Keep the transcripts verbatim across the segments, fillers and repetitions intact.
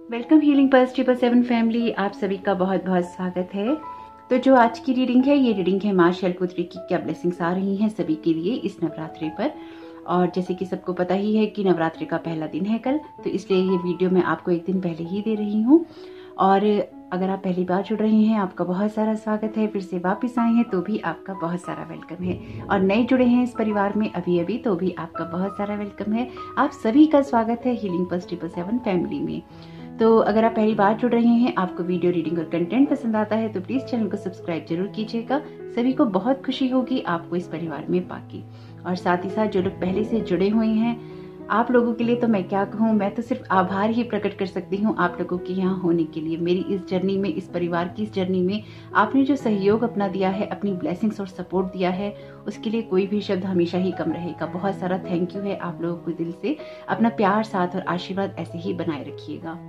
Welcome healing pulse triple seven family, आप सभी का बहुत बहुत स्वागत है। तो जो आज की रीडिंग है, ये रीडिंग है माँ शैलपुत्री की क्या ब्लेसिंग्स आ रही हैं सभी के लिए इस नवरात्रि पर। और जैसे कि सबको पता ही है कि नवरात्रि का पहला दिन है कल, तो इसलिए ये वीडियो मैं आपको एक दिन पहले ही दे रही हूँ। और अगर आप पहली बार जुड़ रहे हैं, आपका बहुत सारा स्वागत है। फिर से वापस आए हैं तो भी आपका बहुत सारा वेलकम है। और नए जुड़े हैं इस परिवार में अभी अभी, तो भी आपका बहुत सारा वेलकम है। आप सभी का स्वागत है healing pulse triple seven family में। तो अगर आप पहली बार जुड़ रहे हैं, आपको वीडियो रीडिंग और कंटेंट पसंद आता है तो प्लीज चैनल को सब्सक्राइब जरूर कीजिएगा। सभी को बहुत खुशी होगी आपको इस परिवार में पाके। और साथ ही साथ जो लोग पहले से जुड़े हुए हैं, आप लोगों के लिए तो मैं क्या कहूँ, मैं तो सिर्फ आभार ही प्रकट कर सकती हूँ आप लोगों के यहाँ होने के लिए। मेरी इस जर्नी में, इस परिवार की इस जर्नी में आपने जो सहयोग अपना दिया है, अपनी ब्लेसिंग्स और सपोर्ट दिया है, उसके लिए कोई भी शब्द हमेशा ही कम रहेगा। बहुत सारा थैंक यू है आप लोगों को दिल से। अपना प्यार, साथ और आशीर्वाद ऐसे ही बनाए रखिएगा।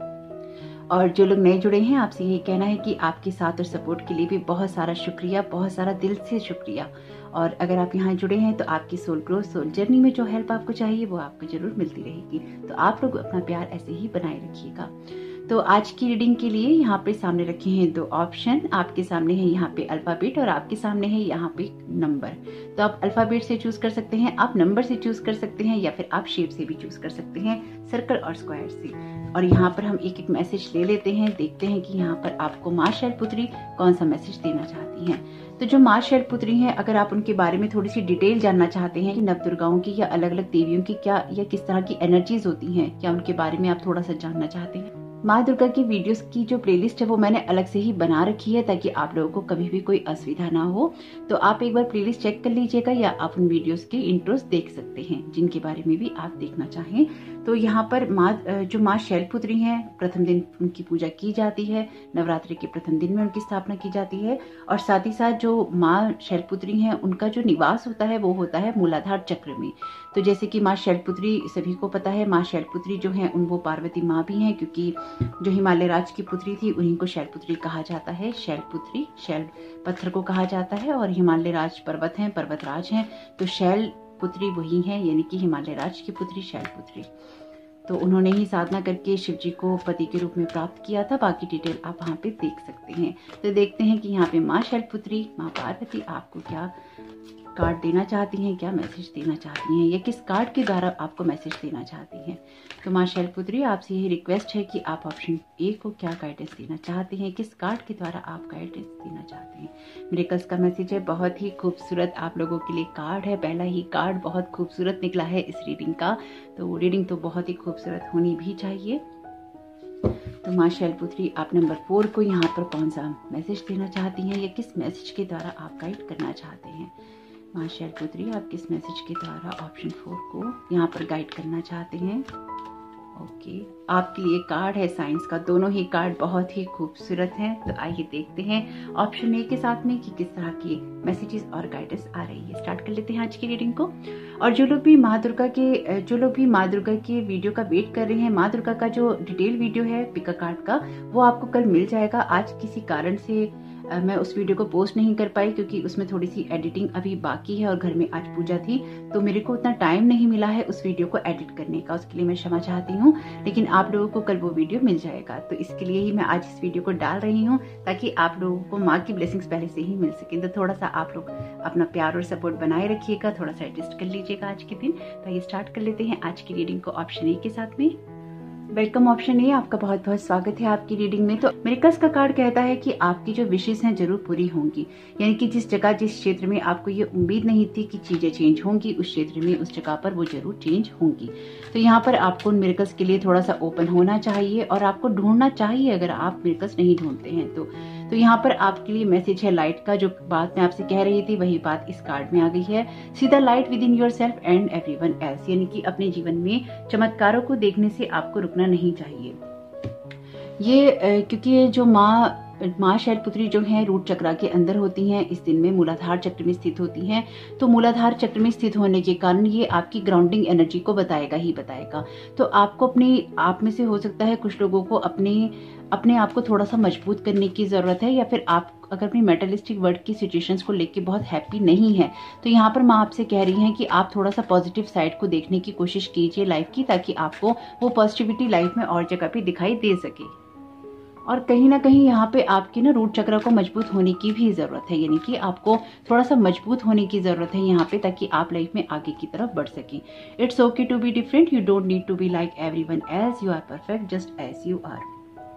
और जो लोग नए जुड़े हैं, आपसे यही कहना है कि आपके साथ और सपोर्ट के लिए भी बहुत सारा शुक्रिया, बहुत सारा दिल से शुक्रिया। और अगर आप यहाँ जुड़े हैं तो आपकी सोल ग्रोथ, सोल जर्नी में जो हेल्प आपको चाहिए वो आपको जरूर मिलती रहेगी। तो आप लोग अपना प्यार ऐसे ही बनाए रखिएगा। तो आज की रीडिंग के लिए यहाँ पे सामने रखे हैं दो ऑप्शन। आपके सामने है यहाँ पे अल्फाबेट और आपके सामने है यहाँ पे नंबर। तो आप अल्फाबेट से चूज कर सकते हैं, आप नंबर से चूज कर सकते हैं, या फिर आप शेप से भी चूज कर सकते हैं, सर्कल और स्क्वायर से। और यहाँ पर हम एक एक मैसेज ले लेते हैं, देखते हैं कि यहाँ पर आपको माँ शैलपुत्री कौन सा मैसेज देना चाहती हैं। तो जो माँ शैलपुत्री हैं, अगर आप उनके बारे में थोड़ी सी डिटेल जानना चाहते हैं कि नव दुर्गाओं की या अलग अलग देवियों की क्या या किस तरह की एनर्जीज होती हैं, क्या उनके बारे में आप थोड़ा सा जानना चाहते हैं, माँ दुर्गा की वीडियोस की जो प्लेलिस्ट है वो मैंने अलग से ही बना रखी है ताकि आप लोगों को कभी भी कोई असुविधा ना हो। तो आप एक बार प्लेलिस्ट चेक कर लीजिएगा, या आप उन वीडियोस के इंट्रोस देख सकते हैं जिनके बारे में भी आप देखना चाहें। तो यहाँ पर माँ जो माँ शैलपुत्री हैं, प्रथम दिन उनकी पूजा की जाती है, नवरात्रि के प्रथम दिन में उनकी स्थापना की जाती है। और साथ ही साथ जो माँ शैलपुत्री हैं, उनका जो निवास होता है वो होता है मूलाधार चक्र में। तो जैसे कि माँ शैलपुत्री सभी को पता है, माँ शैलपुत्री जो है उन वो पार्वती माँ भी हैं, क्योंकि जो हिमालय राज की पुत्री थी उन्हीं को शैलपुत्री कहा जाता है। शैलपुत्री, शैल पत्थर को कहा जाता है, और हिमालय राज पर्वत हैं, पर्वतराज हैं। तो शैलपुत्री वही है, यानी कि हिमालय राज की पुत्री शैलपुत्री। तो उन्होंने ही साधना करके शिव जी को पति के रूप में प्राप्त किया था। बाकी डिटेल आप वहाँ पे देख सकते हैं। तो देखते हैं कि यहाँ पे माँ शैलपुत्री, माँ पार्वती आपको क्या कार्ड देना चाहती हैं, क्या मैसेज देना चाहती हैं, या किस कार्ड के द्वारा आपको मैसेज देना चाहती हैं। तो माँ शैलपुत्री, आपसे यही रिक्वेस्ट है कि आप ऑप्शन ए को क्या गाइडेंस देना चाहते हैं, किस कार्ड के द्वारा आप गाइडेंस देना चाहते हैं। मिरेकल्स का मैसेज है, बहुत ही खूबसूरत आप लोगों के लिए कार्ड है। पहला ही कार्ड बहुत खूबसूरत निकला है इस रीडिंग का, तो रीडिंग तो बहुत ही खूबसूरत होनी भी चाहिए। तो माँ शैलपुत्री, आप नंबर फोर को यहाँ पर कौन सा मैसेज देना चाहती हैं, या किस मैसेज के द्वारा आप गाइड करना चाहते हैं। माँ शैलपुत्री, आप किस मैसेज के द्वारा ऑप्शन फोर को यहाँ पर गाइड करना चाहते हैं। ओके, आपके लिए कार्ड है साइंस का। दोनों ही कार्ड बहुत ही खूबसूरत हैं। तो आइए देखते हैं ऑप्शन ए के साथ में कि किस तरह की मैसेजेस और गाइडेंस आ रही है। स्टार्ट कर लेते हैं आज की रीडिंग को। और जो लोग भी माँ दुर्गा के जो लोग भी माँ दुर्गा के वीडियो का वेट कर रहे हैं, माँ दुर्गा का जो डिटेल वीडियो है पिका कार्ड का, वो आपको कल मिल जाएगा। आज किसी कारण से मैं उस वीडियो को पोस्ट नहीं कर पाई, क्योंकि उसमें थोड़ी सी एडिटिंग अभी बाकी है और घर में आज पूजा थी, तो मेरे को उतना टाइम नहीं मिला है उस वीडियो को एडिट करने का। उसके लिए मैं क्षमा चाहती हूँ, लेकिन आप लोगों को कल वो वीडियो मिल जाएगा। तो इसके लिए ही मैं आज इस वीडियो को डाल रही हूँ, ताकि आप लोगों को माँ की ब्लेसिंग्स पहले से ही मिल सके। तो थोड़ा सा आप लोग अपना प्यार और सपोर्ट बनाए रखिएगा, थोड़ा सा एडजस्ट कर लीजिएगा आज के दिन। तो ये स्टार्ट कर लेते हैं आज की रीडिंग को ऑप्शन ए के साथ में। वेलकम ऑप्शन ए, आपका बहुत बहुत स्वागत है आपकी रीडिंग में। तो मिरेकल्स का कार्ड कहता है कि आपकी जो विशेष हैं जरूर पूरी होंगी, यानी कि जिस जगह, जिस क्षेत्र में आपको ये उम्मीद नहीं थी कि चीजें चेंज होंगी, उस क्षेत्र में, उस जगह पर वो जरूर चेंज होंगी। तो यहाँ पर आपको उन मिरेकल्स के लिए थोड़ा सा ओपन होना चाहिए और आपको ढूंढना चाहिए, अगर आप मिरेकल्स नहीं ढूंढते हैं तो। तो यहाँ पर आपके लिए मैसेज है लाइट का। जो बात मैं आपसे कह रही थी वही बात इस कार्ड में आ गई है। See the light within yourself and everyone else, यानी कि अपने जीवन में चमत्कारों को देखने से आपको रुकना नहीं चाहिए। ये क्योंकि ये जो माँ माँ शैलपुत्री जो है रूट चक्र के अंदर होती हैं, इस दिन में मूलाधार चक्र में स्थित होती हैं। तो मूलाधार चक्र में स्थित होने के कारण ये आपकी ग्राउंडिंग एनर्जी को बताएगा ही बताएगा। तो आपको अपनी आप में से हो सकता है कुछ लोगों को अपने अपने आप को थोड़ा सा मजबूत करने की जरूरत है, या फिर आप अगर अपनी मेटलिस्टिक वर्ल्ड की सिचुएशंस को लेके बहुत हैप्पी नहीं है, तो यहाँ पर माँ आपसे कह रही हैं कि आप थोड़ा सा पॉजिटिव साइड को देखने की कोशिश कीजिए लाइफ की, ताकि आपको वो पॉजिटिविटी लाइफ में और जगह पे दिखाई दे सके। और कहीं ना कहीं यहाँ पे आपकी ना रूट चक्र को मजबूत होने की भी ज़रूरत है, यानी कि आपको थोड़ा सा मजबूत होने की ज़रूरत है यहाँ पे, ताकि आप लाइफ में आगे की तरफ बढ़ सकें। It's okay to be different, you don't need to be like everyone as, you are perfect just as you are.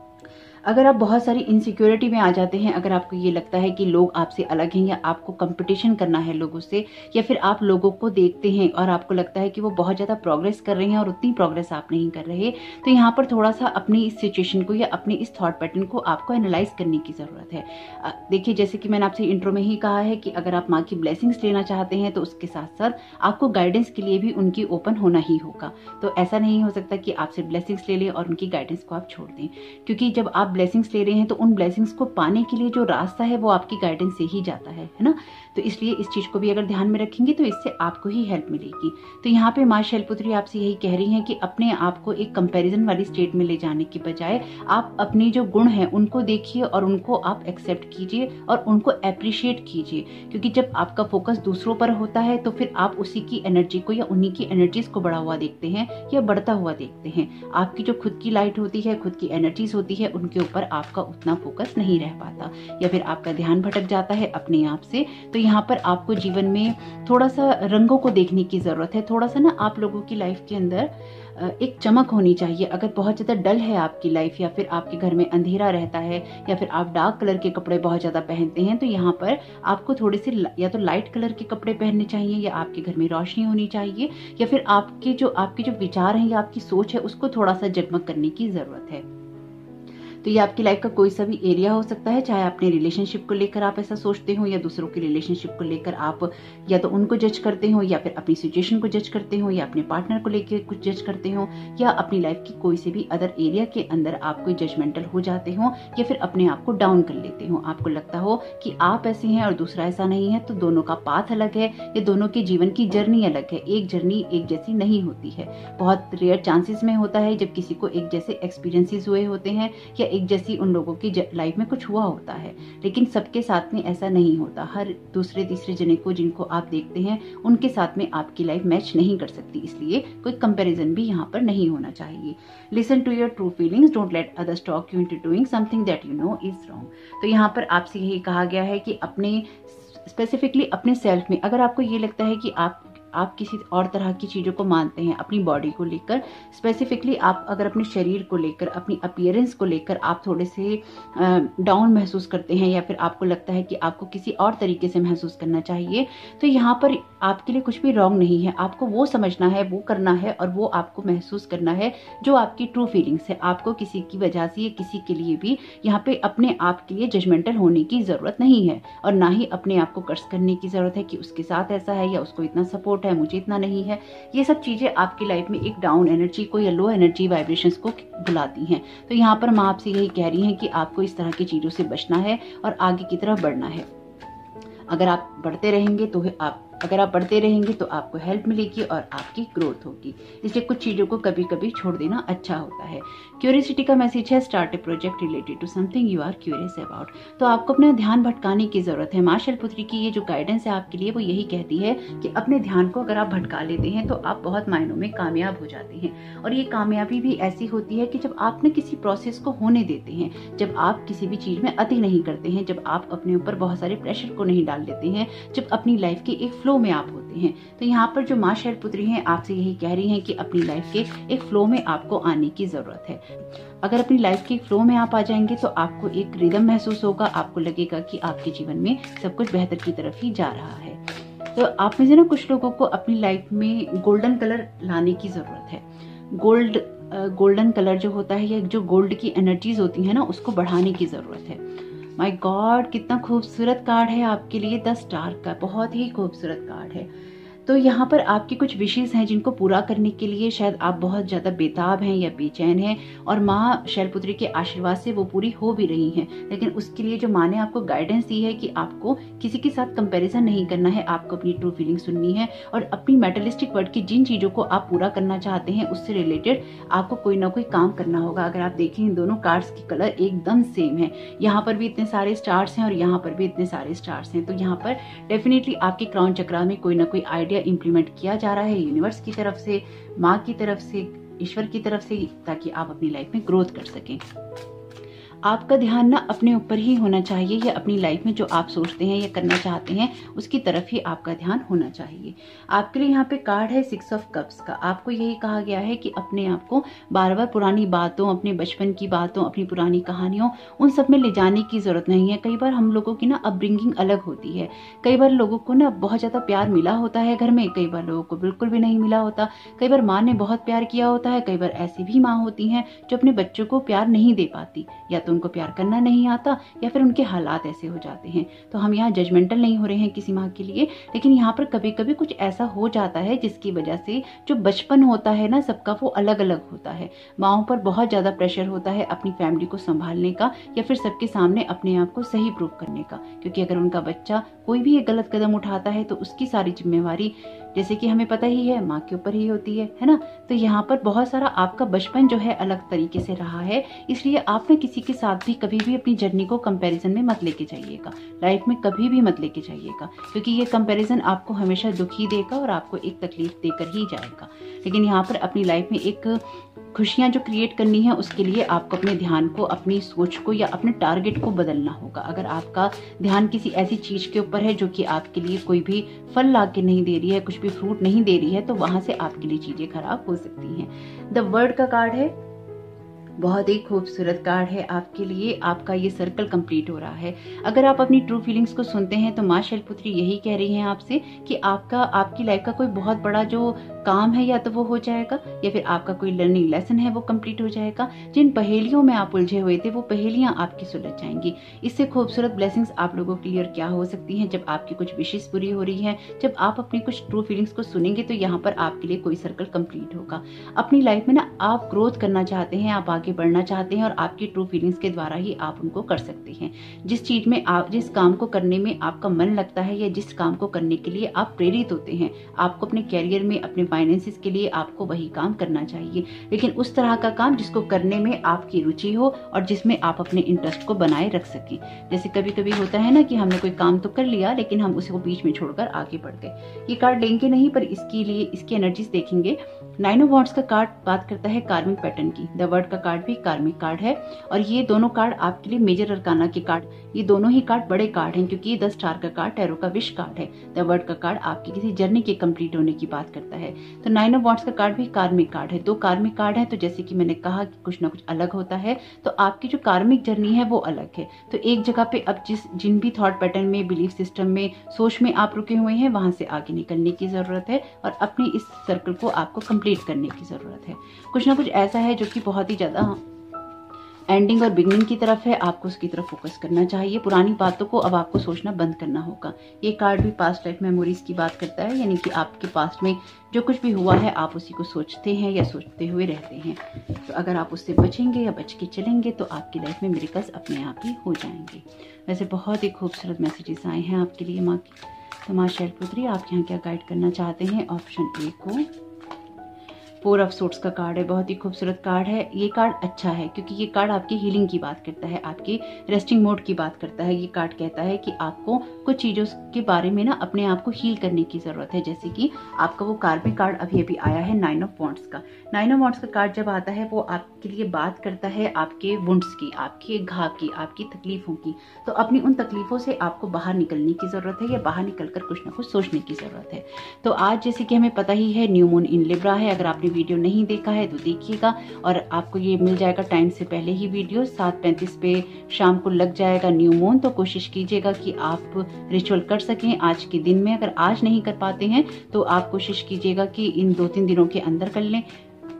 अगर आप बहुत सारी इनसिक्योरिटी में आ जाते हैं, अगर आपको ये लगता है कि लोग आपसे अलग हैं या आपको कंपटीशन करना है लोगों से, या फिर आप लोगों को देखते हैं और आपको लगता है कि वो बहुत ज़्यादा प्रोग्रेस कर रहे हैं और उतनी प्रोग्रेस आप नहीं कर रहे, तो यहाँ पर थोड़ा सा अपनी इस सिचुएशन को या अपनी इस थॉट पैटर्न को आपको एनालाइज करने की ज़रूरत है। देखिए, जैसे कि मैंने आपसे इंट्रो में ही कहा है कि अगर आप माँ की ब्लेसिंग्स लेना चाहते हैं तो उसके साथ साथ आपको गाइडेंस के लिए भी उनकी ओपन होना ही होगा। तो ऐसा नहीं हो सकता कि आपसे ब्लेसिंग्स ले लें और उनकी गाइडेंस को आप छोड़ दें, क्योंकि जब आप ब्लेसिंग्स ले रहे हैं तो उन ब्लेसिंग्स को पाने के लिए जो रास्ता है वो आपकी गाइडेंस से ही जाता है है ना। तो इसलिए इस चीज को भी अगर ध्यान में रखेंगे तो इससे आपको ही हेल्प मिलेगी। तो यहाँ पे माँ शैलपुत्री आपसे यही कह रही हैं कि अपने आप को एक कंपैरिजन वाली स्टेट में ले जाने की बजाय आप अपने जो गुण हैं उनको देखिए और उनको आप एक्सेप्ट कीजिए और उनको अप्रिशिएट कीजिए, क्योंकि जब आपका फोकस दूसरों पर होता है तो फिर आप उसी की एनर्जी को या उन्हीं की एनर्जीज को बढ़ा हुआ देखते हैं या बढ़ता हुआ देखते हैं। आपकी जो खुद की लाइट होती है, खुद की एनर्जीज होती है, उनके ऊपर आपका उतना फोकस नहीं रह पाता या फिर आपका ध्यान भटक जाता है अपने आप से। तो यहाँ पर आपको जीवन में थोड़ा सा रंगों को देखने की जरूरत है। थोड़ा सा ना आप लोगों की लाइफ के अंदर एक चमक होनी चाहिए। अगर बहुत ज्यादा डल है आपकी लाइफ या फिर आपके घर में अंधेरा रहता है या फिर आप डार्क कलर के कपड़े बहुत ज्यादा पहनते हैं, तो यहाँ पर आपको थोड़े से या तो लाइट कलर के कपड़े पहनने चाहिए या आपके घर में रोशनी होनी चाहिए, या फिर आपके जो आपके जो विचार हैं या आपकी सोच है उसको थोड़ा सा जगमग करने की जरूरत है। तो ये आपकी लाइफ का कोई सा भी एरिया हो सकता है, चाहे अपने रिलेशनशिप को लेकर आप ऐसा सोचते हो या दूसरों के रिलेशनशिप को लेकर आप या तो उनको जज करते हो या फिर अपनी सिचुएशन को जज करते हो या अपने पार्टनर को लेकर कुछ जज करते हो, या अपनी लाइफ की कोई से भी अदर एरिया के अंदर आप कोई जजमेंटल हो जाते हो या फिर अपने आप को डाउन कर लेते हो। आपको लगता हो कि आप ऐसे हैं और दूसरा ऐसा नहीं है, तो दोनों का पाथ अलग है या दोनों के जीवन की जर्नी अलग है। एक जर्नी एक जैसी नहीं होती है। बहुत रेयर चांसेस में होता है जब किसी को एक जैसे एक्सपीरियंसेस हुए होते हैं या एक जैसी उन लोगों की लाइफ में कुछ हुआ होता है, लेकिन सबके साथ में ऐसा नहीं होता। हर दूसरे तीसरे जने को जिनको आप देखते हैं उनके साथ में आपकी लाइफ मैच नहीं कर सकती, इसलिए कोई कंपैरिजन भी यहाँ पर नहीं होना चाहिए। Listen to your true feelings, don't let others talk you into doing something that you know is wrong. तो यहाँ पर आपसे यही कहा गया है कि अपने स्पेसिफिकली अपने सेल्फ में अगर आपको ये लगता है कि आप आप किसी और तरह की चीज़ों को मानते हैं अपनी बॉडी को लेकर, स्पेसिफिकली आप अगर अपने शरीर को लेकर, अपनी अपीयरेंस को लेकर आप थोड़े से डाउन महसूस करते हैं या फिर आपको लगता है कि आपको किसी और तरीके से महसूस करना चाहिए, तो यहाँ पर आपके लिए कुछ भी रॉन्ग नहीं है। आपको वो समझना है, वो करना है और वो आपको महसूस करना है जो आपकी ट्रू फीलिंग्स है। आपको किसी की वजह से या किसी के लिए भी यहाँ पे अपने आप के लिए जजमेंटल होने की ज़रूरत नहीं है और ना ही अपने आप को कर्ज करने की ज़रूरत है कि उसके साथ ऐसा है या उसको इतना सपोर्ट है, मुझे इतना नहीं है। ये सब चीजें आपकी लाइफ में एक डाउन एनर्जी को या लो एनर्जी वाइब्रेशंस को बुलाती हैं। तो यहाँ पर माँ आपसे यही कह रही हैं कि आपको इस तरह की चीजों से बचना है और आगे की तरफ बढ़ना है। अगर आप बढ़ते रहेंगे तो आप अगर आप बढ़ते रहेंगे तो आपको हेल्प मिलेगी और आपकी ग्रोथ होगी। इसलिए कुछ चीज़ों को कभी कभी छोड़ देना अच्छा होता है। क्यूरियोसिटी का मैसेज है, start a project related to something you are curious about. तो आपको अपना ध्यान भटकाने की जरूरत है। माँ शैलपुत्री की ये जो गाइडेंस है आपके लिए वो यही कहती है कि अपने ध्यान को अगर आप भटका लेते हैं तो आप बहुत मायनों में कामयाब हो जाते हैं। और ये कामयाबी भी ऐसी होती है कि जब आप न किसी प्रोसेस को होने देते हैं, जब आप किसी भी चीज में अति नहीं करते हैं, जब आप अपने ऊपर बहुत सारे प्रेशर को नहीं डाल देते हैं, जब अपनी लाइफ के एक फ्लो में आप होते हैं। तो यहाँ पर जो माँ शैलपुत्री हैं आपसे यही कह रही हैं कि अपनी लाइफ के एक फ्लो में आपको आने की जरूरत है। अगर अपनी लाइफ के एक फ्लो में आप आ जाएंगे तो आपको एक रिदम महसूस होगा, आपको लगेगा कि आपके जीवन में सब कुछ बेहतर की तरफ ही जा रहा है। तो आप में से ना कुछ लोगों को अपनी लाइफ में गोल्डन कलर लाने की जरूरत है। गोल्ड गोल्डन कलर जो होता है या जो गोल्ड की एनर्जीज होती है ना, उसको बढ़ाने की जरूरत है। माय गॉड, कितना खूबसूरत कार्ड है आपके लिए, द स्टार का। बहुत ही खूबसूरत कार्ड है। तो यहाँ पर आपकी कुछ विशेष हैं जिनको पूरा करने के लिए शायद आप बहुत ज़्यादा बेताब हैं या बेचैन हैं, और माँ शैलपुत्री के आशीर्वाद से वो पूरी हो भी रही हैं। लेकिन उसके लिए जो माँ ने आपको गाइडेंस दी है कि आपको किसी के साथ कंपैरिजन नहीं करना है, आपको अपनी ट्रू फीलिंग सुननी है और अपनी मेटलिस्टिक वर्ल्ड की जिन चीज़ों को आप पूरा करना चाहते हैं उससे रिलेटेड आपको कोई ना कोई काम करना होगा। अगर आप देखें इन दोनों कार्ड्स की कलर एकदम सेम है, यहाँ पर भी इतने सारे स्टार्स हैं और यहाँ पर भी इतने सारे स्टार्स हैं। तो यहाँ पर डेफिनेटली आपके क्राउन चक्रा में कोई ना कोई आइडिया इंप्लीमेंट किया जा रहा है यूनिवर्स की तरफ से, माँ की तरफ से, ईश्वर की तरफ से, ताकि आप अपनी लाइफ में ग्रोथ कर सकें। आपका ध्यान ना अपने ऊपर ही होना चाहिए, या अपनी लाइफ में जो आप सोचते हैं या करना चाहते हैं उसकी तरफ ही आपका ध्यान होना चाहिए। आपके लिए यहाँ पे कार्ड है सिक्स ऑफ कप्स का। आपको यही कहा गया है कि अपने आप को बार बार पुरानी बातों, अपने बचपन की बातों, अपनी पुरानी कहानियों, उन सब में ले जाने की जरूरत नहीं है। कई बार हम लोगों की ना अपब्रिंगिंग अलग होती है। कई बार लोगों को ना बहुत ज्यादा प्यार मिला होता है घर में, कई बार लोगों को बिल्कुल भी नहीं मिला होता। कई बार माँ ने बहुत प्यार किया होता है, कई बार ऐसी भी माँ होती हैं जो अपने बच्चों को प्यार नहीं दे पाती, या तो उनको प्यार करना नहीं आता या फिर उनके हालात ऐसे हो जाते हैं। तो हम यहाँ जजमेंटल नहीं हो रहे हैं किसी माँ के लिए, लेकिन यहाँ पर कभी कभी कुछ ऐसा हो जाता है जिसकी वजह से जो बचपन होता है ना सबका, वो अलग अलग होता है। माँओं पर बहुत ज्यादा प्रेशर होता है अपनी फैमिली को संभालने का, या फिर सबके सामने अपने आप को सही प्रूव करने का, क्योंकि अगर उनका बच्चा कोई भी एक गलत कदम उठाता है तो उसकी सारी जिम्मेवारी, जैसे कि हमें पता ही है, माँ के ऊपर ही होती है है ना। तो यहाँ पर बहुत सारा आपका बचपन जो है अलग तरीके से रहा है, इसलिए आप ना किसी के साथ भी कभी भी अपनी जर्नी को कंपैरिजन में मत लेके जाइएगा, लाइफ में कभी भी मत लेके जाइएगा, क्योंकि ये कंपैरिजन आपको हमेशा दुखी देगा और आपको एक तकलीफ देकर ही जाएगा। लेकिन यहाँ पर अपनी लाइफ में एक खुशियाँ जो क्रिएट करनी है उसके लिए आपको अपने ध्यान को, अपनी सोच को या अपने टारगेट को बदलना होगा। अगर आपका ध्यान किसी ऐसी चीज के ऊपर है जो कि आपके लिए कोई भी फल ला के नहीं दे रही है, कुछ भी फ्रूट नहीं दे रही है, तो वहां से आपके लिए चीजें खराब हो सकती हैं। द वर्ड का कार्ड है, बहुत ही खूबसूरत कार्ड है आपके लिए। आपका ये सर्कल कंप्लीट हो रहा है। अगर आप अपनी ट्रू फीलिंग्स को सुनते हैं तो माँ शैलपुत्री यही कह रही हैं आपसे कि आपका, आपकी लाइफ का कोई बहुत बड़ा जो काम है या तो वो हो जाएगा, या फिर आपका कोई लर्निंग लेसन है वो कंप्लीट हो जाएगा। जिन पहेलियों में आप उलझे हुए थे वो पहेलियां आपकी सुलझ जाएंगी। इससे खूबसूरत ब्लेसिंग्स आप लोगों के लिए और क्या हो सकती हैं, जब आपकी कुछ विशेष पूरी हो रही है, जब आप अपनी कुछ ट्रू फीलिंग्स को सुनेंगे तो यहाँ पर आपके लिए कोई सर्कल कंप्लीट होगा। अपनी लाइफ में ना आप ग्रोथ करना चाहते हैं, आप आगे बढ़ना चाहते हैं, और आपकी ट्रू फीलिंग्स के द्वारा ही आप उनको कर सकते हैं। जिस चीज में आप, जिस काम को करने में आपका मन लगता है, या जिस काम को करने के लिए आप प्रेरित होते हैं, आपको अपने कैरियर में, अपने फाइनेंसिस के लिए आपको वही काम करना चाहिए। लेकिन उस तरह का काम जिसको करने में आपकी रुचि हो और जिसमें आप अपने इंटरेस्ट को बनाए रख सकें। जैसे कभी कभी होता है ना कि हमने कोई काम तो कर लिया लेकिन हम उसे बीच में छोड़कर आगे बढ़ गए। ये कार्ड लेंगे नहीं, पर इसके लिए इसकी एनर्जीज देखेंगे। नाइन ऑफ वॉन्ड्स का कार्ड बात करता है कार्मिक पैटर्न की। द वर्ड का कार्ड भी कार्मिक कार्ड है, और ये दोनों कार्ड आपके लिए मेजर अरकाना के कार्ड, ये दोनों ही कार्ड बड़े कार्ड हैं, क्योंकि ये द स्टार का कार्ड टैरो का विश कार्ड है। द वर्ड का कार्ड आपकी किसी जर्नी के कंप्लीट होने की बात करता है। तो नाइन ऑफ वॉन्ड्स का कार्ड भी कार्मिक कार्ड है। दो कार्मिक कार्ड है, तो जैसे कि मैंने कहा कि कुछ ना कुछ अलग होता है, तो आपकी जो कार्मिक जर्नी है वो अलग है। तो एक जगह पे अब जिस जिन भी थॉट पैटर्न में, बिलीफ सिस्टम में, सोच में आप रुके हुए हैं, वहां से आगे निकलने की जरूरत है, और अपने इस सर्कल को आपको कंप्लीट करने की जरूरत है। कुछ ना कुछ ऐसा है जो कि बहुत ही ज्यादा एंडिंग और बिगनिंग की तरफ है, आपको उसकी तरफ फोकस करना चाहिए। पुरानी बातों को अब आपको सोचना बंद करना होगा। ये कार्ड भी पास्ट लाइफ मेमोरीज की बात करता है, यानी कि आपके पास्ट में जो कुछ भी हुआ है आप उसी को सोचते हैं या सोचते हुए रहते हैं। तो अगर आप उससे बचेंगे या बच के चलेंगे तो आपकी लाइफ में मिरेकल्स अपने आप ही हो जाएंगे। वैसे बहुत ही खूबसूरत मैसेजेस आए हैं आपके लिए माँ की। तो माँ शैलपुत्री आप यहाँ क्या गाइड करना चाहते हैं? ऑप्शन ए को फोर ऑफ सोर्ड्स का कार्ड है, बहुत ही खूबसूरत कार्ड है। ये कार्ड अच्छा है क्योंकि ये कार्ड आपकी हीलिंग की बात करता है, आपकी रेस्टिंग मोड की बात करता है। ये कार्ड कहता है कि आपको कुछ चीजों के बारे में ना अपने आप को हील करने की जरूरत है। जैसे कि आपका वो कार्मिक कार्ड अभी अभी आया है नाइन ऑफ वॉन्ड्स का। नाइन ऑफ वॉन्ड्स का कार्ड जब आता है वो आपके लिए बात करता है आपके वुंड्स की, आपके घाव की, आपकी तकलीफों की। तो अपनी उन तकलीफों से आपको बाहर निकलने की जरूरत है, या बाहर निकलकर कुछ ना कुछ सोचने की जरूरत है। तो आज जैसे कि हमें पता ही है न्यू मून इन लिब्रा है। अगर आपने वीडियो नहीं देखा है तो देखिएगा, और आपको ये मिल जाएगा टाइम से पहले ही वीडियो। सात पैंतीस पे शाम को लग जाएगा न्यू मून। तो कोशिश कीजिएगा कि आप रिचुअल कर सकें आज के दिन में। अगर आज नहीं कर पाते हैं तो आप कोशिश कीजिएगा कि इन दो तीन दिनों के अंदर कर लें।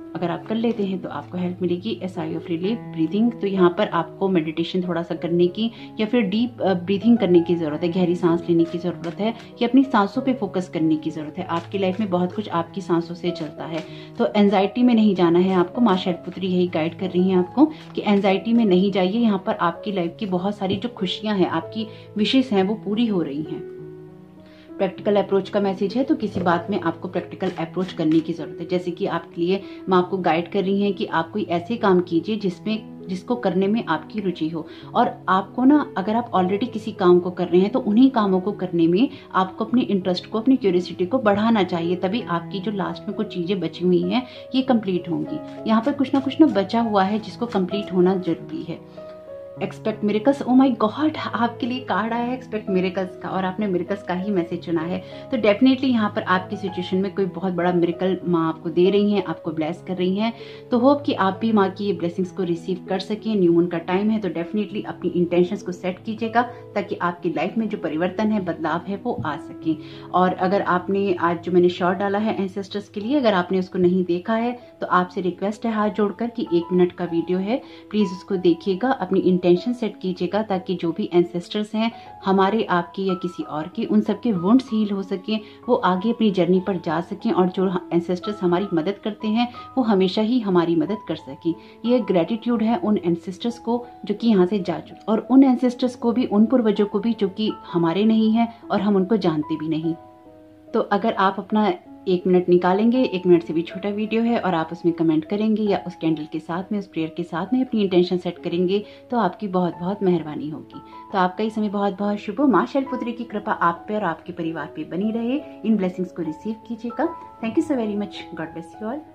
अगर आप कर लेते हैं तो आपको हेल्प मिलेगी। A sigh of relief breathing, तो यहाँ पर आपको मेडिटेशन थोड़ा सा करने की या फिर डीप ब्रीथिंग करने की ज़रूरत है, गहरी सांस लेने की ज़रूरत है या अपनी सांसों पे फोकस करने की ज़रूरत है। आपकी लाइफ में बहुत कुछ आपकी सांसों से चलता है, तो एंजाइटी में नहीं जाना है आपको। माँ शैलपुत्री यही गाइड कर रही हैं आपको कि एंजाइटी में नहीं जाइए। यहाँ पर आपकी लाइफ की बहुत सारी जो खुशियाँ हैं, आपकी विशेष हैं, वो पूरी हो रही हैं। प्रैक्टिकल अप्रोच का मैसेज है, तो किसी बात में आपको प्रैक्टिकल अप्रोच करने की जरूरत है। जैसे कि आपके लिए माँ आपको गाइड कर रही हैं कि आप कोई ऐसे काम कीजिए जिसमें जिसको करने में आपकी रुचि हो, और आपको ना, अगर आप ऑलरेडी किसी काम को कर रहे हैं तो उन्हीं कामों को करने में आपको अपनी इंटरेस्ट को, अपनी क्यूरियोसिटी को बढ़ाना चाहिए, तभी आपकी जो लास्ट में कुछ चीजें बची हुई हैं ये कंप्लीट होंगी। यहाँ पर कुछ ना कुछ ना बचा हुआ है जिसको कंप्लीट होना जरूरी है। Expect miracles, oh my God, आपके लिए कार्ड आया है एक्सपेक्ट मिरेकल्स का, और आपने मिरेकल्स का ही मैसेज चुना है। तो डेफिनेटली यहाँ पर आपकी सिचुएशन में कोई बहुत बड़ा मिरेकल माँ आपको दे रही हैं, आपको ब्लेस कर रही हैं। तो होप कि आप भी माँ की ये ब्लेसिंग्स को रिसीव कर सकें। न्यू मून का टाइम है, तो डेफिनेटली अपनी इंटेंशंस को सेट कीजिएगा ताकि आपकी लाइफ में जो परिवर्तन है, बदलाव है, वो आ सके। और अगर आपने आज जो मैंने शॉर्ट डाला है एंसेस्टर्स के लिए, अगर आपने उसको नहीं देखा है तो आपसे रिक्वेस्ट है हाथ जोड़कर कि एक मिनट का वीडियो है, प्लीज उसको देखिएगा, अपनी टेंशन सेट कीजिएगा ताकि जो भी एंसेस्टर्स हैं हमारे, आपके या किसी और के, उन सबके वुंड्स हील हो सकें, वो आगे अपनी जर्नी पर जा सकें, और जो एंसेस्टर्स हमारी मदद करते हैं वो हमेशा ही हमारी मदद कर सकें। ये ग्रेटिट्यूड है उन एंसेस्टर्स को जो कि यहाँ से जा चुके, और उन एंसेस्टर्स को भी, उन पूर्वजों को भी जो कि हमारे नहीं है और हम उनको जानते भी नहीं। तो अगर आप अपना एक मिनट निकालेंगे, एक मिनट से भी छोटा वीडियो है, और आप उसमें कमेंट करेंगे या उस कैंडल के साथ में, उस प्रेयर के साथ में अपनी इंटेंशन सेट करेंगे, तो आपकी बहुत बहुत मेहरबानी होगी। तो आपका ये समय बहुत बहुत शुभ हो। माँ शैलपुत्री की कृपा आप पे और आपके परिवार पे बनी रहे। इन ब्लेसिंग्स को रिसीव कीजिएगा। Thank you so very much. God bless you all.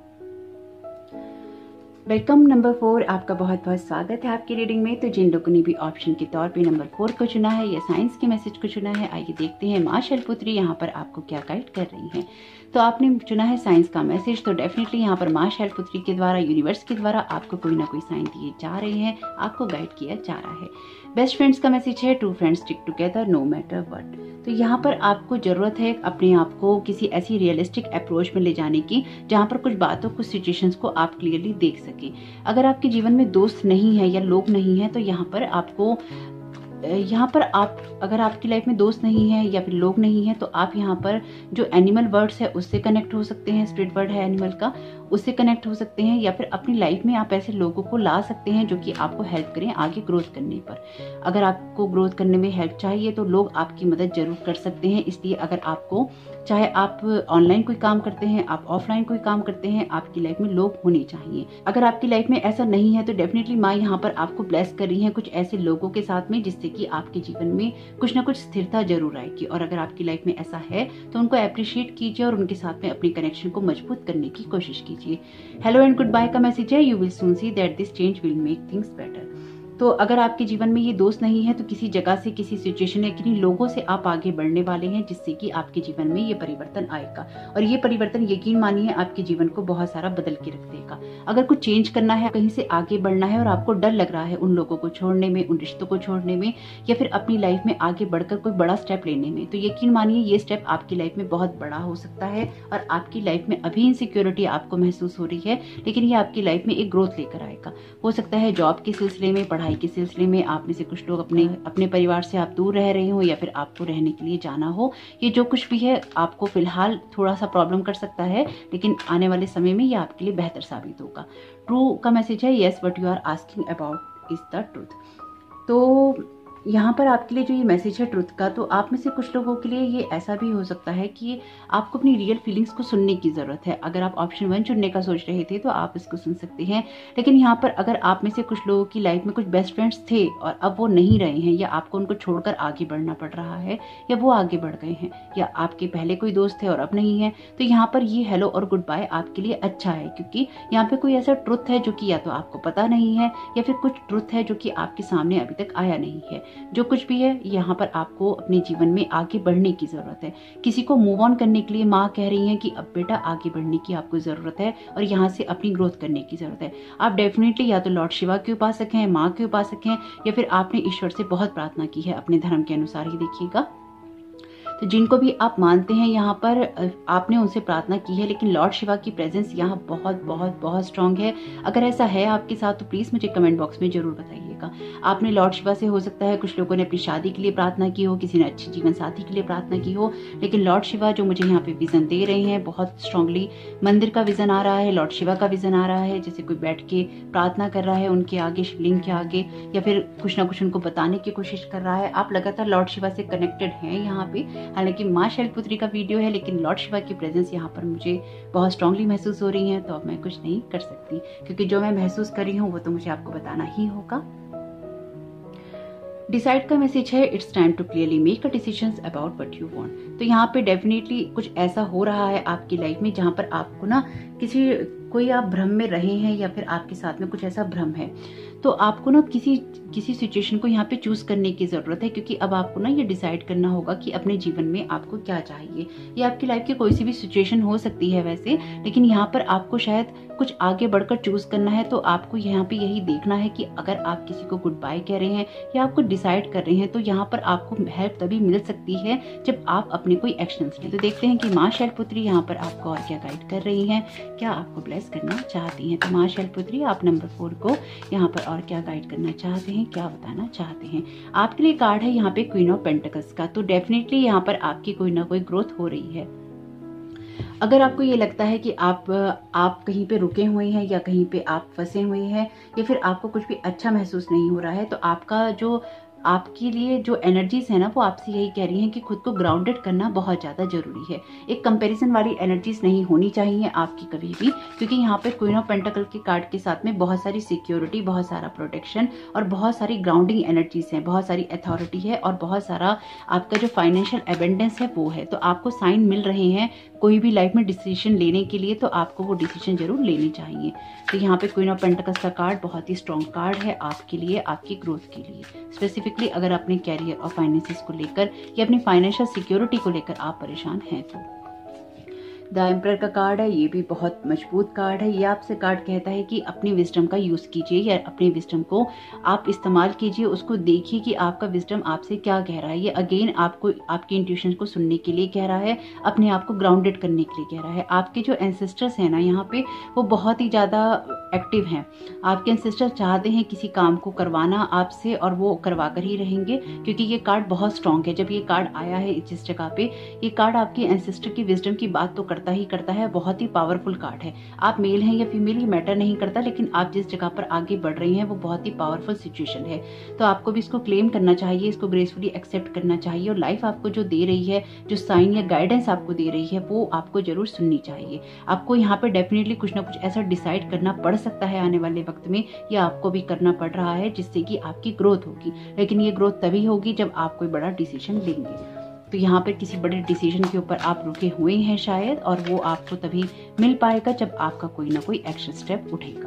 Welcome number four, आपका बहुत बहुत स्वागत है आपकी रीडिंग में। तो जिन लोगों ने भी ऑप्शन के तौर पे नंबर फोर को चुना है या साइंस के मैसेज को चुना है, आइए देखते हैं माँ शैलपुत्री यहाँ पर आपको क्या गाइड कर रही हैं। तो आपने चुना है साइंस का मैसेज, तो डेफिनेटली यहाँ पर माँ शैलपुत्री के द्वारा, यूनिवर्स के द्वारा आपको कोई ना कोई साइन दिए जा रहे हैं, आपको गाइड किया जा रहा है। बेस्ट फ्रेंड्स का मैसेज है, true friends stick together no matter what. तो यहाँ पर आपको जरूरत है अपने आप को किसी ऐसी रियलिस्टिक अप्रोच में ले जाने की जहाँ पर कुछ बातों, कुछ सिचुएशंस को आप क्लियरली देख सकें। अगर आपके जीवन में दोस्त नहीं है या लोग नहीं है, तो यहाँ पर आपको यहाँ पर आप, अगर आपकी लाइफ में दोस्त नहीं है या फिर लोग नहीं है, तो आप यहाँ पर जो एनिमल वर्ड्स है उससे कनेक्ट हो सकते हैं, स्पिरिट वर्ड है एनिमल का, उससे कनेक्ट हो सकते हैं, या फिर अपनी लाइफ में आप ऐसे लोगों को ला सकते हैं जो कि आपको हेल्प करें आगे ग्रोथ करने पर। अगर आपको ग्रोथ करने में हेल्प चाहिए तो लोग आपकी मदद जरूर कर सकते हैं। इसलिए अगर आपको, चाहे आप ऑनलाइन कोई काम करते हैं, आप ऑफलाइन कोई काम करते हैं, आपकी लाइफ में लोग होने चाहिए। अगर आपकी लाइफ में ऐसा नहीं है तो डेफिनेटली माँ यहाँ पर आपको ब्लेस कर रही है कुछ ऐसे लोगों के साथ में जिससे कि आपके जीवन में कुछ ना कुछ स्थिरता जरूर आएगी। और अगर आपकी लाइफ में ऐसा है तो उनको अप्रिशिएट कीजिए और उनके साथ में अपने कनेक्शन को मजबूत करने की कोशिश कीजिए। हेलो एंड गुड बाय का मैसेज है, you will soon see that this change will make things better. तो अगर आपके जीवन में ये दोस्त नहीं है तो किसी जगह से, किसी सिचुएशन या किन्हीं लोगों से आप आगे बढ़ने वाले हैं जिससे कि आपके जीवन में ये परिवर्तन आएगा। और ये परिवर्तन यकीन मानिए आपके जीवन को बहुत सारा बदल के रख देगा। अगर कुछ चेंज करना है, कहीं से आगे बढ़ना है और आपको डर लग रहा है उन लोगों को छोड़ने में, उन रिश्तों को छोड़ने में, या फिर अपनी लाइफ में आगे बढ़कर कोई बड़ा स्टेप लेने में, तो यकीन मानिए ये स्टेप आपकी लाइफ में बहुत बड़ा हो सकता है। और आपकी लाइफ में अभी इनसिक्योरिटी आपको महसूस हो रही है, लेकिन ये आपकी लाइफ में एक ग्रोथ लेकर आएगा। हो सकता है जॉब के सिलसिले में, पढ़ाई के सिलसिले में आप में से कुछ लोग अपने अपने परिवार से आप दूर रह रहे हो, या फिर आपको रहने के लिए जाना हो। ये जो कुछ भी है आपको फिलहाल थोड़ा सा प्रॉब्लम कर सकता है, लेकिन आने वाले समय में ये आपके लिए बेहतर साबित होगा। ट्रू का मैसेज है, yes what you are asking about is the truth. तो यहाँ पर आपके लिए जो ये मैसेज है ट्रुथ का, तो आप में से कुछ लोगों के लिए ये ऐसा भी हो सकता है कि आपको अपनी रियल फीलिंग्स को सुनने की ज़रूरत है। अगर आप ऑप्शन वन चुनने का सोच रहे थे तो आप इसको सुन सकते हैं। लेकिन यहाँ पर अगर आप में से कुछ लोगों की लाइफ में कुछ बेस्ट फ्रेंड्स थे और अब वो नहीं रहे हैं, या आपको उनको छोड़कर आगे बढ़ना पड़ रहा है, या वो आगे बढ़ गए हैं, या आपके पहले कोई दोस्त थे और अब नहीं है, तो यहाँ पर ये हेलो और गुड बाय आपके लिए अच्छा है। क्योंकि यहाँ पे कोई ऐसा ट्रुथ है जो कि या तो आपको पता नहीं है, या फिर कुछ ट्रुथ है जो कि आपके सामने अभी तक आया नहीं है। जो कुछ भी है यहाँ पर आपको अपने जीवन में आगे बढ़ने की जरूरत है। किसी को मूव ऑन करने के लिए माँ कह रही है कि अब बेटा आगे बढ़ने की आपको जरूरत है और यहाँ से अपनी ग्रोथ करने की जरूरत है। आप डेफिनेटली या तो लॉर्ड शिवा के उपासक हैं, माँ के उपासक हैं, या फिर आपने ईश्वर से बहुत प्रार्थना की है अपने धर्म के अनुसार ही देखिएगा। तो तो जिनको भी आप मानते हैं यहाँ पर आपने उनसे प्रार्थना की है, लेकिन लॉर्ड शिवा की प्रेजेंस यहाँ बहुत बहुत बहुत स्ट्रांग है। अगर ऐसा है आपके साथ तो प्लीज मुझे कमेंट बॉक्स में जरूर बताइएगा। आपने लॉर्ड शिवा से हो सकता है कुछ लोगों ने अपनी शादी के लिए प्रार्थना की हो, किसी ने अच्छे जीवन साथी के लिए प्रार्थना की हो, लेकिन लॉर्ड शिवा जो मुझे यहाँ पे विजन दे रहे हैं बहुत स्ट्रांगली मंदिर का विजन आ रहा है, लॉर्ड शिवा का विजन आ रहा है, जैसे कोई बैठ के प्रार्थना कर रहा है उनके आगे, शिवलिंग के आगे, या फिर कुछ ना कुछ उनको बताने की कोशिश कर रहा है। आप लगातार लॉर्ड शिवा से कनेक्टेड हैं यहाँ पे। हालांकि माँ शैलपुत्री का वीडियो है, लेकिन लॉर्ड शिवा की प्रेजेंस यहाँ पर मुझे बहुत स्ट्रांगली महसूस हो रही है, तो अब मैं कुछ नहीं कर सकती, क्योंकि जो मैं महसूस कर रही हूँ वो तो मुझे आपको बताना ही होगा। डिसाइड का मैसेज है, it's time to clearly make a decisions about what you want. तो यहाँ पे डेफिनेटली कुछ ऐसा हो रहा है आपकी लाइफ में जहाँ पर आपको ना किसी कोई आप भ्रम में रहे हैं, या फिर आपके साथ में कुछ ऐसा भ्रम है, तो आपको ना किसी किसी सिचुएशन को यहाँ पे चूज करने की जरूरत है, क्योंकि अब आपको ना ये डिसाइड करना होगा कि अपने जीवन में आपको क्या चाहिए। ये आपकी लाइफ की कोई सी भी सिचुएशन हो सकती है वैसे, लेकिन यहाँ पर आपको शायद कुछ आगे बढ़कर चूज करना है। तो आपको यहाँ पे यही देखना है कि अगर आप किसी को गुड बाय कह रहे हैं या आप कुछ डिसाइड कर रहे हैं, तो यहाँ पर आपको हेल्प तभी मिल सकती है जब आप अपने कोई एक्शन लें। तो देखते हैं कि माँ शैलपुत्री यहाँ पर आपको और क्या गाइड कर रही है, क्या आपको ब्लेस करना चाहती हैं। तो माँ शैलपुत्री आप नंबर फोर को यहाँ पर और क्या गाइड करना चाहते हैं, क्या बताना चाहते हैं। आपके लिए कार्ड है यहाँ पे क्वीन ऑफ पेंटिकल्स का। तो डेफिनेटली यहाँ पर आपकी कोई ना कोई ग्रोथ हो रही है। अगर आपको ये लगता है कि आप आप कहीं पे रुके हुए हैं, या कहीं पे आप फंसे हुए हैं, या फिर आपको कुछ भी अच्छा महसूस नहीं हो रहा है, तो आपका जो आपके लिए जो एनर्जीज है ना, वो आपसे यही कह रही हैं कि खुद को ग्राउंडेड करना बहुत ज़्यादा जरूरी है। एक कंपैरिजन वाली एनर्जीज नहीं होनी चाहिए आपकी कभी भी, क्योंकि यहाँ पे क्वीन ऑफ पेंटिकल के कार्ड के साथ में बहुत सारी सिक्योरिटी, बहुत सारा प्रोटेक्शन और बहुत सारी ग्राउंडिंग एनर्जीज हैं, बहुत सारी अथॉरिटी है और बहुत सारा आपका जो फाइनेंशियल एबेंडेंस है वो है। तो आपको साइन मिल रहे हैं कोई भी लाइफ में डिसीजन लेने के लिए, तो आपको वो डिसीजन जरूर लेनी चाहिए। तो यहाँ पे क्वीन ऑफ पेंटिकल्स का कार्ड बहुत ही स्ट्रॉन्ग कार्ड है आपके लिए, आपकी ग्रोथ के लिए। स्पेसिफिकली अगर अपने कैरियर और फाइनेंसेस को लेकर या अपनी फाइनेंशियल सिक्योरिटी को लेकर आप परेशान हैं तो। द एम्परर का कार्ड है, ये भी बहुत मजबूत कार्ड है। ये आपसे कार्ड कहता है कि अपनी विजडम का यूज कीजिए, या अपनी विजडम को आप इस्तेमाल कीजिए, उसको देखिए कि आपका विजडम आपसे क्या कह रहा है। ये अगेन आपको आपकी इंट्यूशन को सुनने के लिए कह रहा है, अपने आप को ग्राउंडेड करने के लिए कह रहा है। आपके जो एंसेस्टर्स हैं ना यहाँ पे, वो बहुत ही ज्यादा एक्टिव हैं। आपके एंसेस्टर चाहते हैं किसी काम को करवाना आपसे, और वो करवा कर ही रहेंगे, क्योंकि ये कार्ड बहुत स्ट्रांग है। जब ये कार्ड आया है जिस जगह पे, ये कार्ड आपके एंसेस्टर की विजडम की बात तो करता ही करता है, बहुत ही पावरफुल कार्ड है। आप मेल हैं या फीमेल ये मैटर नहीं करता, लेकिन आप जिस जगह पर आगे बढ़ रही हैं वो बहुत ही पावरफुल सिचुएशन है। तो आपको भी इसको क्लेम करना चाहिए, इसको ग्रेसफुली एक्सेप्ट करना चाहिए, और लाइफ आपको जो दे रही है, जो साइन या गाइडेंस आपको दे रही है, वो आपको जरूर सुननी चाहिए। आपको यहाँ पे डेफिनेटली कुछ ना कुछ ऐसा डिसाइड करना पड़ सकता है आने वाले वक्त में, या आपको भी करना पड़ रहा है, जिससे कि आपकी ग्रोथ होगी। लेकिन ये ग्रोथ तभी होगी जब आप कोई बड़ा डिसीजन लेंगे। तो यहाँ पर किसी बड़े डिसीजन के ऊपर आप रुके हुए हैं शायद, और वो आपको तभी मिल पाएगा जब आपका कोई ना कोई एक्शन स्टेप उठेगा।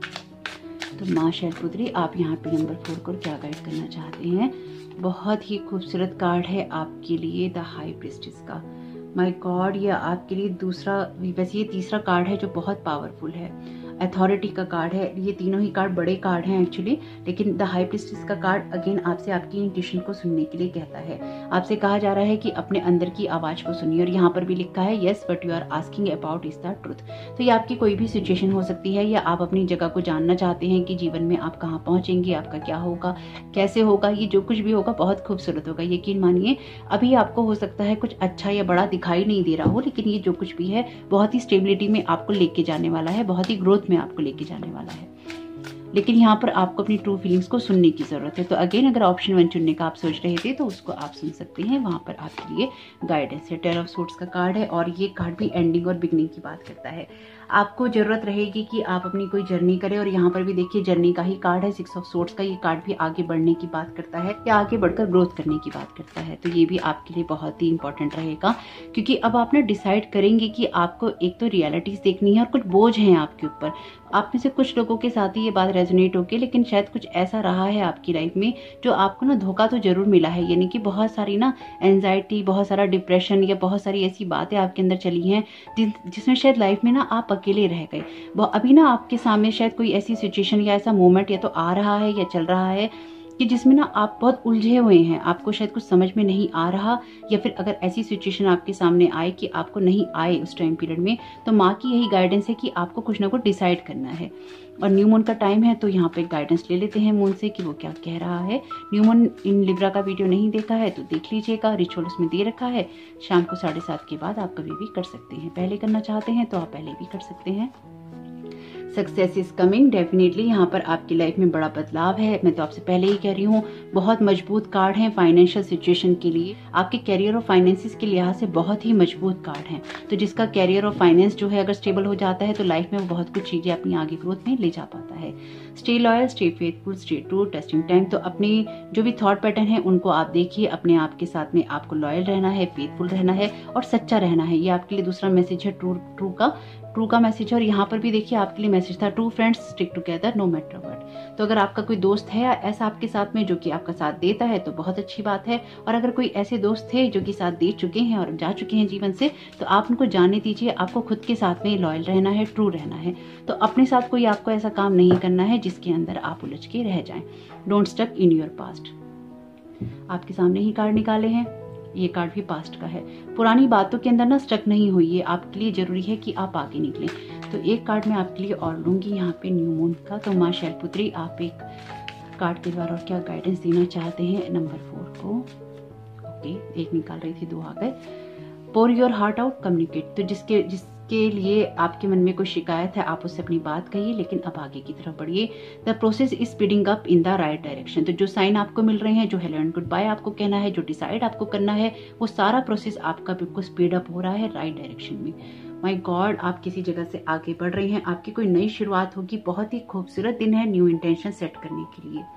तो माँ शैलपुत्री आप यहाँ पे नंबर फोर को क्या गाइड करना चाहते हैं। बहुत ही खूबसूरत कार्ड है आपके लिए, द हाई प्रीस्टेस का। माय गॉड, ये आपके लिए दूसरा, वैसे ये तीसरा कार्ड है जो बहुत पावरफुल है। अथॉरिटी का कार्ड है। ये तीनों ही कार्ड बड़े कार्ड हैं एक्चुअली, लेकिन द हाई प्रीस्टेस का कार्ड अगेन आपसे आपकी इंट्यूशन को सुनने के लिए कहता है। आपसे कहा जा रहा है कि अपने अंदर की आवाज को सुनिए, और यहाँ पर भी लिखा है yes what you are asking about is the truth. तो ये आपकी कोई भी सिचुएशन हो सकती है, या आप अपनी जगह को जानना चाहते हैं कि जीवन में आप कहाँ पहुंचेंगे, आपका क्या होगा, कैसे होगा। ये जो कुछ भी होगा बहुत खूबसूरत होगा, यकीन मानिए। अभी आपको हो सकता है कुछ अच्छा या बड़ा दिखाई नहीं दे रहा हो, लेकिन ये जो कुछ भी है बहुत ही स्टेबिलिटी में आपको लेके जाने वाला है, बहुत ही ग्रोथ में आपको लेके जाने वाला है। लेकिन यहाँ पर आपको अपनी ट्रू फीलिंग्स को सुनने की जरूरत है। तो अगेन अगर ऑप्शन वन चुनने का आप सोच रहे थे तो उसको आप सुन सकते हैं, वहां पर आपके लिए गाइडेंस है। टेन ऑफ सोर्ड्स का कार्ड है, और ये कार्ड भी एंडिंग और बिगनिंग की बात करता है। आपको जरूरत रहेगी कि आप अपनी कोई जर्नी करें, और यहाँ पर भी देखिए जर्नी का ही कार्ड है। सिक्स ऑफ सोर्ड्स का ये कार्ड भी आगे बढ़ने की बात करता है, या आगे बढ़कर ग्रोथ करने की बात करता है। तो ये भी आपके लिए बहुत ही इंपॉर्टेंट रहेगा, क्योंकि अब आप ना डिसाइड करेंगे कि आपको एक तो रियलिटीज देखनी है, और कुछ बोझ है आपके ऊपर। आप में से कुछ लोगों के साथ ही ये बात रेजोनेट होगी, लेकिन शायद कुछ ऐसा रहा है आपकी लाइफ में जो आपको ना धोखा तो जरूर मिला है। यानी कि बहुत सारी ना एंजाइटी, बहुत सारा डिप्रेशन, या बहुत सारी ऐसी बातें आपके अंदर चली हैं जिसमें शायद लाइफ में ना आप अकेले रह गए। अभी ना आपके सामने शायद कोई ऐसी सिचुएशन या ऐसा मोमेंट या तो आ रहा है या चल रहा है कि जिसमें ना आप बहुत उलझे हुए हैं, आपको शायद कुछ समझ में नहीं आ रहा, या फिर अगर ऐसी सिचुएशन आपके सामने आए कि आपको नहीं आए उस टाइम पीरियड में, तो माँ की यही गाइडेंस है कि आपको कुछ ना कुछ डिसाइड करना है। और न्यू मून का टाइम है, तो यहाँ पे गाइडेंस ले लेते हैं मून से कि वो क्या कह रहा है। न्यू मून इन लिब्रा का वीडियो नहीं देखा है तो देख लीजिएगा, रिचुअल उसमें दे रखा है। शाम को साढ़े सात के बाद आप कभी भी कर सकते हैं, पहले करना चाहते हैं तो आप पहले भी कर सकते हैं। सक्सेस इज कमिंग, डेफिनेटली यहाँ पर आपकी लाइफ में बड़ा बदलाव है। मैं तो आपसे पहले ही कह रही हूँ, बहुत मजबूत कार्ड है फाइनेंशियल सिचुएशन के लिए, आपके कैरियर और फाइनेंसिस के लिहाज से बहुत ही मजबूत कार्ड है। तो जिसका कैरियर और फाइनेंस जो है अगर स्टेबल हो जाता है तो लाइफ में वो बहुत कुछ चीजें अपनी आगे ग्रोथ में ले जा पाता है। Stay loyal, stay faithful, stay true, testing time. तो अपनी जो भी थॉट पैटर्न है उनको आप देखिए, अपने आप के साथ में आपको लॉयल रहना है, फेथफुल रहना है और सच्चा रहना है। ये आपके लिए दूसरा मैसेज है ट्रू ट्रू का ट्रू का मैसेज है। और यहाँ पर भी देखिए आपके लिए मैसेज था, true friends stick together no matter what. तो अगर आपका कोई दोस्त है ऐसा आपके साथ में जो कि आपका साथ देता है तो बहुत अच्छी बात है। और अगर कोई ऐसे दोस्त थे जो कि साथ दे चुके हैं और जा चुके हैं जीवन से, तो आप उनको जाने दीजिए। आपको खुद के साथ में लॉयल रहना है, ट्रू रहना है। तो अपने साथ कोई आपको ऐसा काम नहीं करना है जिसके अंदर आप उलझ के रह जाएं। Don't stuck in your past. आपके सामने ही कार्ड निकाले हैं, ये कार्ड भी पास्ट का है। पुरानी बातों के अंदर ना स्टक नहीं हुई, आपके लिए जरूरी है कि आप आगे निकलें। तो एक कार्ड मैं आपके लिए और लूंगी यहाँ पे न्यू मून का। तो माँ शैलपुत्री, आप एक कार्ड के द्वारा और क्या गाइडेंस देना चाहते हैं नंबर फोर को। ओके, एक निकाल रही थी, दो आ गए। Pour your heart out, communicate. तो जिसके जिस के लिए आपके मन में कोई शिकायत है आप उससे अपनी बात कहिए, लेकिन अब आगे की तरफ बढ़िए। The process is speeding up in the right direction. तो जो साइन आपको मिल रहे हैं, जो हेलो एंड गुड बाय आपको कहना है, जो डिसाइड आपको करना है, वो सारा प्रोसेस आपका बिल्कुल स्पीड अप हो रहा है राइट डायरेक्शन में। माय गॉड, आप किसी जगह से आगे बढ़ रहे हैं, आपकी कोई नई शुरुआत होगी। बहुत ही खूबसूरत दिन है न्यू इंटेंशन सेट करने के लिए।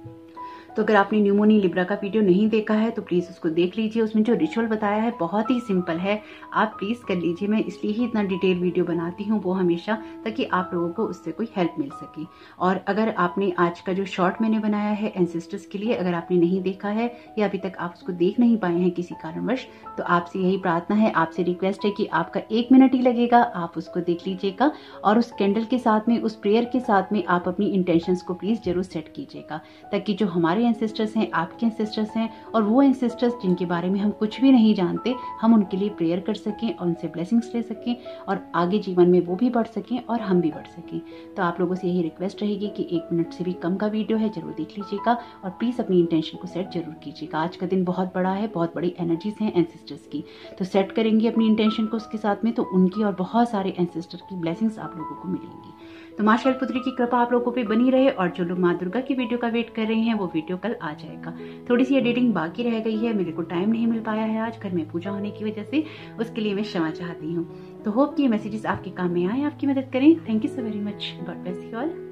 तो अगर आपने न्यू मून इन लिब्रा का वीडियो नहीं देखा है तो प्लीज उसको देख लीजिए। उसमें जो रिचुअल बताया है बहुत ही सिंपल है, आप प्लीज कर लीजिए। मैं इसलिए ही इतना डिटेल वीडियो बनाती हूँ वो हमेशा, ताकि आप लोगों को उससे कोई हेल्प मिल सके। और अगर आपने आज का जो शॉर्ट मैंने बनाया है एंसेस्टर्स के लिए, अगर आपने नहीं देखा है या अभी तक आप उसको देख नहीं पाए हैं किसी कारणवश, तो आपसे यही प्रार्थना है, आपसे रिक्वेस्ट है कि आपका एक मिनट ही लगेगा, आप उसको देख लीजिएगा। और उस कैंडल के साथ में, उस प्रेयर के साथ में आप अपनी इंटेंशंस को प्लीज जरूर सेट कीजिएगा, ताकि जो हमारे एंसेस्टर्स हैं, आपके एंसेस्टर्स हैं, और वो एंसेस्टर्स जिनके बारे में हम कुछ भी नहीं जानते, हम उनके लिए प्रेयर कर सकें और उनसे ब्लेसिंग्स ले सकें, और आगे जीवन में वो भी बढ़ सकें और हम भी बढ़ सकें। तो आप लोगों से यही रिक्वेस्ट रहेगी कि एक मिनट से भी कम का वीडियो है, जरूर देख लीजिएगा और प्लीज अपनी इंटेंशन को सेट जरूर कीजिएगा। आज का दिन बहुत बड़ा है, बहुत बड़ी एनर्जीज हैं एंसेस्टर्स की, तो सेट करेंगे अपनी इंटेंशन को उसके साथ में, तो उनकी और बहुत सारे एंसेस्टर की ब्लेसिंग्स आप लोगों को मिलेंगी। तो माँ शैलपुत्री की कृपा आप लोगों पे बनी रहे, और जो लोग माँ दुर्गा की वीडियो का वेट कर रहे हैं वो वीडियो कल आ जाएगा। थोड़ी सी एडिटिंग बाकी रह गई है, मेरे को टाइम नहीं मिल पाया है आज, घर में पूजा होने की वजह से, उसके लिए मैं क्षमा चाहती हूँ। तो होप कि ये मैसेजेस आपके काम में आए, आपकी मदद करें। Thank you so very much, God bless you all.